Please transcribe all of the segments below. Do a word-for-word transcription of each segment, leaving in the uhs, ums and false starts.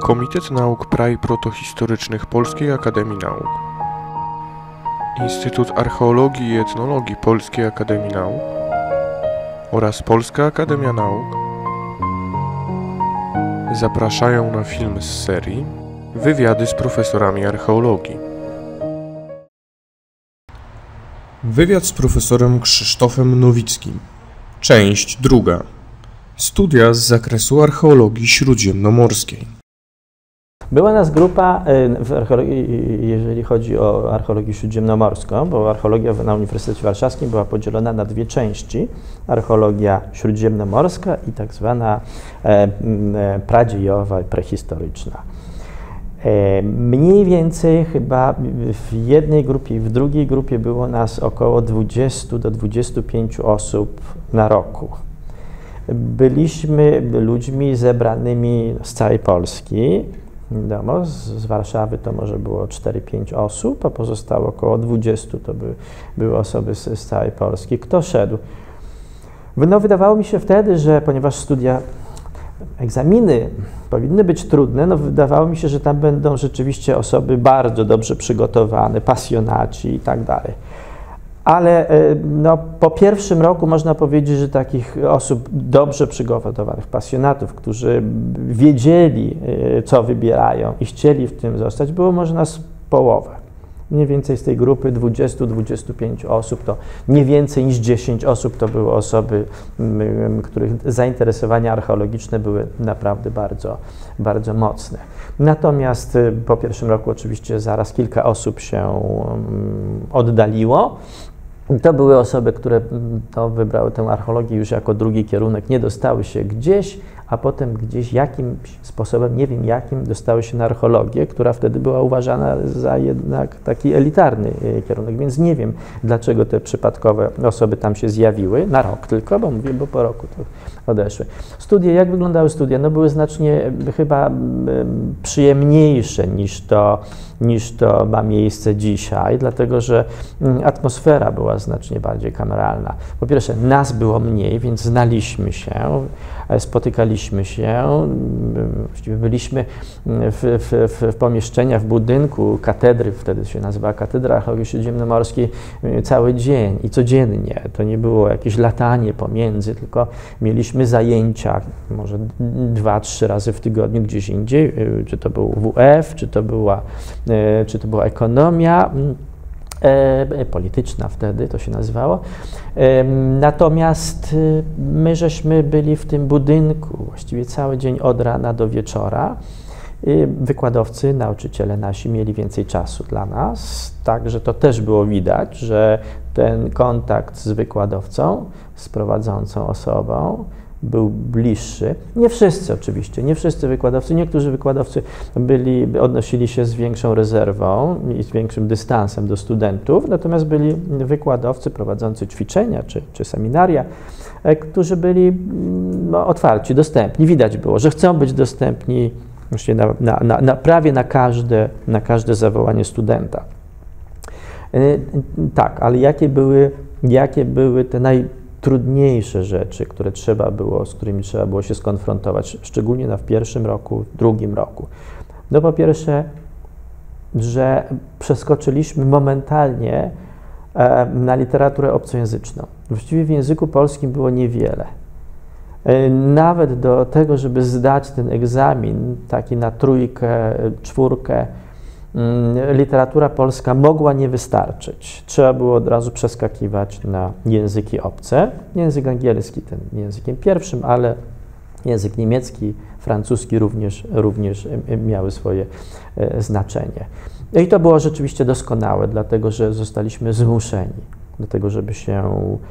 Komitet Nauk Pra- Protohistorycznych Polskiej Akademii Nauk, Instytut Archeologii i Etnologii Polskiej Akademii Nauk oraz Polska Akademia Nauk zapraszają na film z serii Wywiady z profesorami archeologii. Wywiad z profesorem Krzysztofem Nowickim. Część druga. Studia z zakresu archeologii śródziemnomorskiej. Była nas grupa, w archeologii, jeżeli chodzi o archeologię śródziemnomorską, bo archeologia na Uniwersytecie Warszawskim była podzielona na dwie części. Archeologia śródziemnomorska i tak zwana e, pradziejowa, prehistoryczna. E, mniej więcej chyba w jednej grupie i w drugiej grupie było nas około dwudziestu do dwudziestu pięciu osób na roku. Byliśmy ludźmi zebranymi z całej Polski. Wiadomo, z, z Warszawy to może było cztery pięć osób, a pozostałe około dwudziestu to by, były osoby z, z całej Polski. Kto szedł? No, wydawało mi się wtedy, że ponieważ studia, egzaminy powinny być trudne, no wydawało mi się, że tam będą rzeczywiście osoby bardzo dobrze przygotowane, pasjonaci i tak dalej. Ale no, po pierwszym roku można powiedzieć, że takich osób dobrze przygotowanych, pasjonatów, którzy wiedzieli, co wybierają i chcieli w tym zostać, było może nas połowę. Mniej więcej z tej grupy dwudziestu do dwudziestu pięciu osób, to nie więcej niż dziesięć osób to były osoby, których zainteresowania archeologiczne były naprawdę bardzo, bardzo mocne. Natomiast po pierwszym roku oczywiście zaraz kilka osób się oddaliło. To były osoby, które to wybrały tę archeologię już jako drugi kierunek, nie dostały się gdzieś, a potem gdzieś jakimś sposobem, nie wiem jakim, dostały się na archeologię, która wtedy była uważana za jednak taki elitarny kierunek, więc nie wiem, dlaczego te przypadkowe osoby tam się zjawiły, na rok tylko, bo mówię, bo po roku to odeszły. Studia, jak wyglądały studia? No były znacznie chyba przyjemniejsze niż to, niż to ma miejsce dzisiaj, dlatego że atmosfera była znacznie bardziej kameralna. Po pierwsze, nas było mniej, więc znaliśmy się, spotykaliśmy się, właściwie byliśmy w, w, w pomieszczeniach, w budynku katedry, wtedy się nazywała Katedra Archeologii Śródziemnomorskiej, cały dzień i codziennie. To nie było jakieś latanie pomiędzy, tylko mieliśmy zajęcia może dwa, trzy razy w tygodniu gdzieś indziej, czy to był W F, czy to była, czy to była ekonomia, E, polityczna wtedy to się nazywało. E, natomiast my żeśmy byli w tym budynku właściwie cały dzień od rana do wieczora. E, wykładowcy, nauczyciele nasi mieli więcej czasu dla nas, także to też było widać, że ten kontakt z wykładowcą, z prowadzącą osobą był bliższy. Nie wszyscy oczywiście, nie wszyscy wykładowcy, niektórzy wykładowcy byli, odnosili się z większą rezerwą i z większym dystansem do studentów, natomiast byli wykładowcy prowadzący ćwiczenia czy, czy seminaria, którzy byli no, otwarci, dostępni. Widać było, że chcą być dostępni na, na, na, na, prawie na każde, na każde zawołanie studenta. Tak, ale jakie były, jakie były te naj trudniejsze rzeczy, które trzeba było, z którymi trzeba było się skonfrontować, szczególnie na w pierwszym roku, w drugim roku. No po pierwsze, że przeskoczyliśmy momentalnie e, na literaturę obcojęzyczną. Właściwie w języku polskim było niewiele. E, nawet do tego, żeby zdać ten egzamin, taki na trójkę, czwórkę, literatura polska mogła nie wystarczyć. Trzeba było od razu przeskakiwać na języki obce. Język angielski ten językiem pierwszym, ale język niemiecki, francuski również, również miały swoje znaczenie. I to było rzeczywiście doskonałe, dlatego że zostaliśmy zmuszeni do tego, żeby się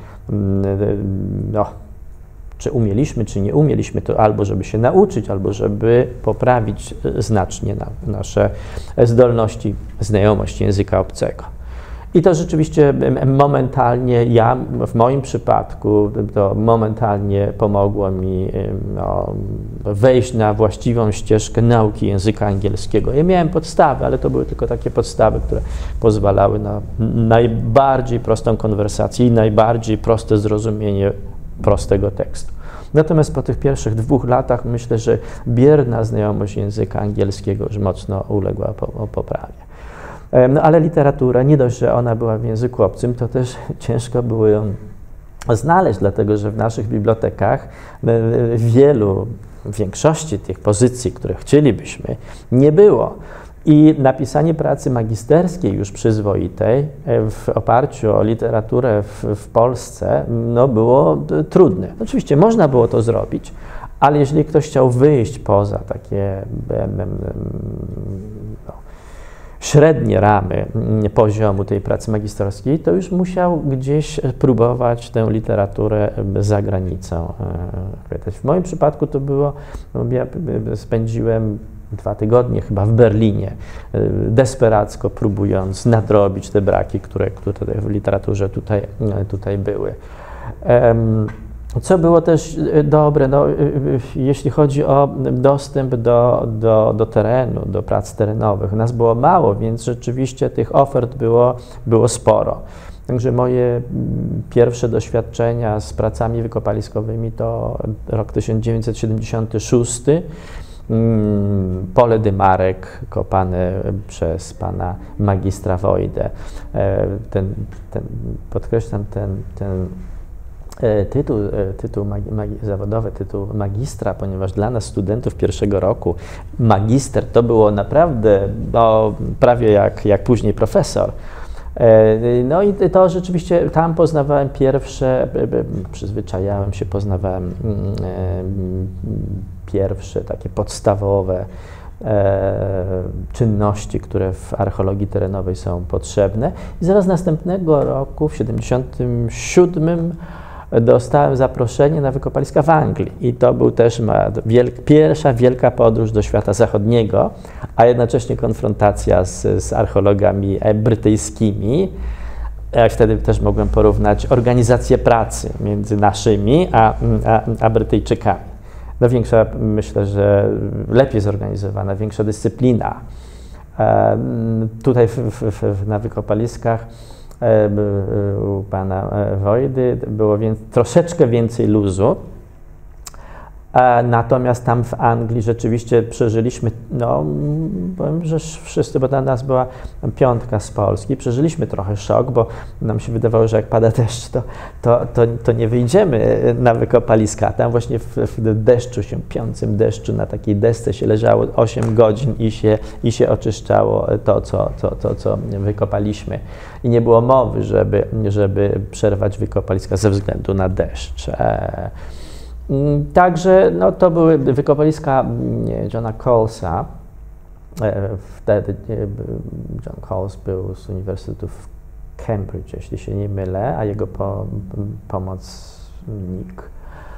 no, czy umieliśmy, czy nie umieliśmy, to albo żeby się nauczyć, albo żeby poprawić znacznie na nasze zdolności, znajomość języka obcego. I to rzeczywiście momentalnie, ja w moim przypadku, to momentalnie pomogło mi no, wejść na właściwą ścieżkę nauki języka angielskiego. Ja miałem podstawy, ale to były tylko takie podstawy, które pozwalały na najbardziej prostą konwersację i najbardziej proste zrozumienie prostego tekstu. Natomiast po tych pierwszych dwóch latach myślę, że bierna znajomość języka angielskiego już mocno uległa po, poprawie. No ale literatura, nie dość, że ona była w języku obcym, to też ciężko było ją znaleźć, dlatego że w naszych bibliotekach wielu, w większości tych pozycji, które chcielibyśmy, nie było. I napisanie pracy magisterskiej już przyzwoitej w oparciu o literaturę w, w Polsce no, było trudne. Oczywiście można było to zrobić, ale jeżeli ktoś chciał wyjść poza takie no, średnie ramy poziomu tej pracy magisterskiej, to już musiał gdzieś próbować tę literaturę za granicą. W moim przypadku to było, ja spędziłem dwa tygodnie chyba w Berlinie, desperacko próbując nadrobić te braki, które, które w literaturze tutaj, tutaj były. Co było też dobre, no, jeśli chodzi o dostęp do, do, do terenu, do prac terenowych. Nas było mało, więc rzeczywiście tych ofert było, było sporo. Także moje pierwsze doświadczenia z pracami wykopaliskowymi to rok tysiąc dziewięćset siedemdziesiąty szósty. Pole Dymarek kopane przez pana magistra Wojdę. Ten, ten, podkreślam ten, ten tytuł, tytuł magi, magi, zawodowy, tytuł magistra, ponieważ dla nas studentów pierwszego roku magister to było naprawdę no, prawie jak, jak później profesor. No i to rzeczywiście tam poznawałem pierwsze, przyzwyczajałem się, poznawałem pierwsze takie podstawowe czynności, które w archeologii terenowej są potrzebne. I zaraz następnego roku, w siedemdziesiątym siódmym, dostałem zaproszenie na wykopaliska w Anglii i to był też wielk, pierwsza wielka podróż do świata zachodniego, a jednocześnie konfrontacja z, z archeologami brytyjskimi. Ja wtedy też mogłem porównać organizację pracy między naszymi a, a, a Brytyjczykami. No większa, myślę, że lepiej zorganizowana, większa dyscyplina. E, tutaj w, w, w, na wykopaliskach u pana Wojdy było więc, troszeczkę więcej luzu, natomiast tam w Anglii rzeczywiście przeżyliśmy, no powiem, że wszyscy, bo dla nas była piątka z Polski, przeżyliśmy trochę szok, bo nam się wydawało, że jak pada deszcz, to, to, to, to nie wyjdziemy na wykopaliska. Tam właśnie w, w deszczu się, piącym deszczu, na takiej desce się leżało osiem godzin i się, i się oczyszczało to, co, to, to, co wykopaliśmy. I nie było mowy, żeby, żeby przerwać wykopaliska ze względu na deszcz. Także no, to były wykopaliska Johna Colesa. Wtedy John Coles był z Uniwersytetu w Cambridge, jeśli się nie mylę, a jego po, pomocnik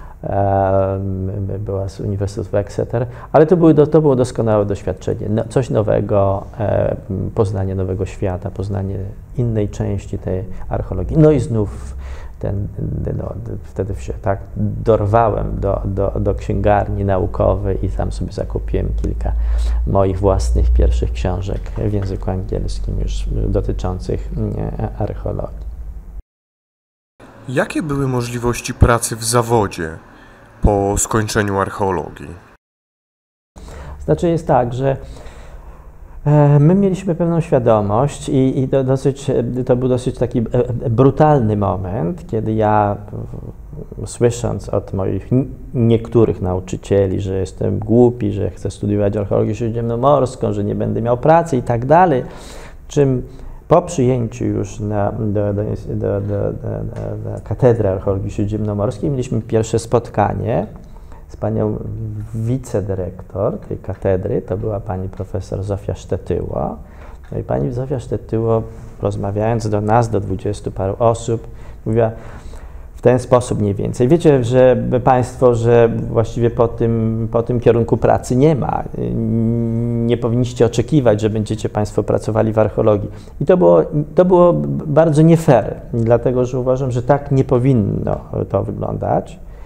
była z Uniwersytetu w Exeter. Ale to, były, to było doskonałe doświadczenie, no, coś nowego, poznanie nowego świata, poznanie innej części tej archeologii. No i znów Ten, no, wtedy się tak dorwałem do, do, do księgarni naukowej i tam sobie zakupiłem kilka moich własnych pierwszych książek w języku angielskim już dotyczących archeologii. Jakie były możliwości pracy w zawodzie po skończeniu archeologii? Znaczy jest tak, że my mieliśmy pewną świadomość i, i to, dosyć, to był dosyć taki brutalny moment, kiedy ja, słysząc od moich niektórych nauczycieli, że jestem głupi, że chcę studiować archeologię śródziemnomorską, że nie będę miał pracy i tak dalej, czym po przyjęciu już na, do, do, do, do, do, do katedry archeologii śródziemnomorskiej mieliśmy pierwsze spotkanie z panią wicedyrektor tej katedry, to była pani profesor Zofia Sztetyło. No i pani Zofia Sztetyło, rozmawiając do nas, do dwudziestu paru osób, mówiła w ten sposób mniej więcej. Wiecie, że państwo, że właściwie po tym, po tym kierunku pracy nie ma. Nie powinniście oczekiwać, że będziecie państwo pracowali w archeologii. I to było, to było bardzo nie fair, dlatego że uważam, że tak nie powinno to wyglądać.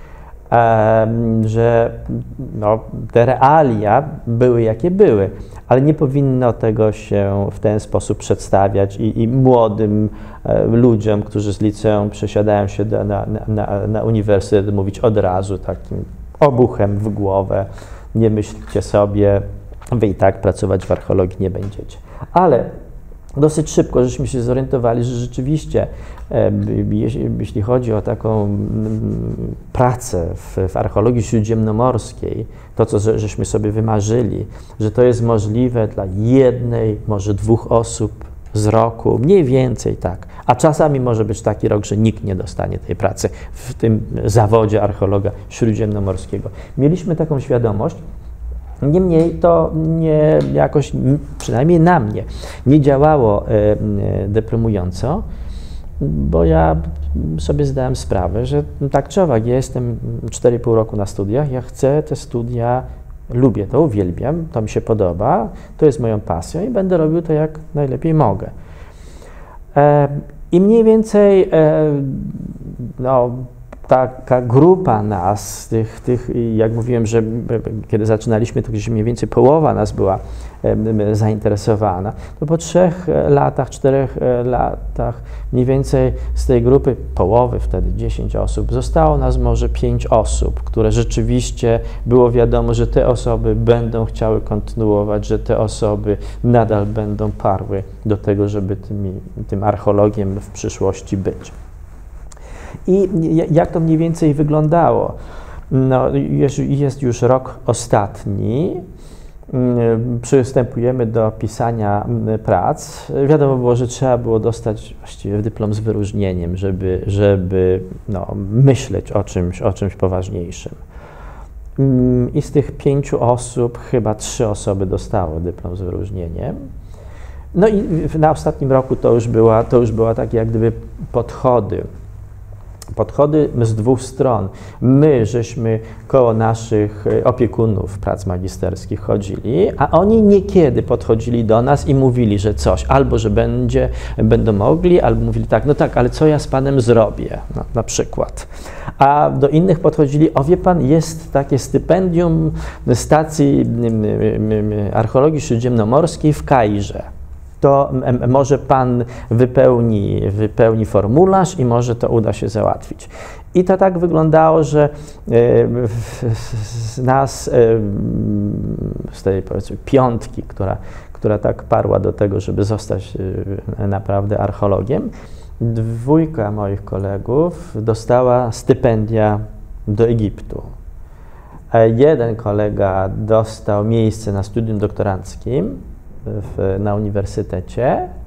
że no, te realia były jakie były, ale nie powinno tego się w ten sposób przedstawiać i, i młodym ludziom, którzy z liceum przesiadają się do, na, na, na uniwersytet, mówić od razu takim obuchem w głowę: nie myślcie sobie, wy i tak pracować w archeologii nie będziecie. Ale dosyć szybko żeśmy się zorientowali, że rzeczywiście, jeśli chodzi o taką pracę w, w archeologii śródziemnomorskiej, to, co żeśmy sobie wymarzyli, że to jest możliwe dla jednej, może dwóch osób z roku, mniej więcej tak. A czasami może być taki rok, że nikt nie dostanie tej pracy w tym zawodzie archeologa śródziemnomorskiego. Mieliśmy taką świadomość. Niemniej to nie jakoś, przynajmniej na mnie, nie działało deprymująco, bo ja sobie zdałem sprawę, że tak czy owak, ja jestem cztery i pół roku na studiach, ja chcę te studia, lubię to, uwielbiam, to mi się podoba, to jest moją pasją i będę robił to jak najlepiej mogę. I mniej więcej, no, taka grupa nas, tych, tych, jak mówiłem, że kiedy zaczynaliśmy, to gdzieś mniej więcej połowa nas była zainteresowana, to po trzech latach, czterech latach mniej więcej z tej grupy połowy, wtedy dziesięć osób, zostało nas może pięć osób, które rzeczywiście było wiadomo, że te osoby będą chciały kontynuować, że te osoby nadal będą parły do tego, żeby tymi, tym archeologiem w przyszłości być. I jak to mniej więcej wyglądało? No, jest już rok ostatni, przystępujemy do pisania prac. Wiadomo było, że trzeba było dostać właściwie dyplom z wyróżnieniem, żeby, żeby no, myśleć o czymś, o czymś poważniejszym. I z tych pięciu osób chyba trzy osoby dostały dyplom z wyróżnieniem. No i na ostatnim roku to już była, to już była takie jak gdyby podchody. Podchody z dwóch stron. My, żeśmy koło naszych opiekunów prac magisterskich chodzili, a oni niekiedy podchodzili do nas i mówili, że coś, albo że będzie, będą mogli, albo mówili tak, no tak, ale co ja z panem zrobię, no, na przykład. A do innych podchodzili: o wie pan, jest takie stypendium stacji archeologii śródziemnomorskiej w Kairze. To może pan wypełni, wypełni formularz i może to uda się załatwić. I to tak wyglądało, że z nas, z tej powiedzmy piątki, która, która tak parła do tego, żeby zostać naprawdę archeologiem, dwójka moich kolegów dostała stypendia do Egiptu. Jeden kolega dostał miejsce na studium doktoranckim W, na uniwersytecie,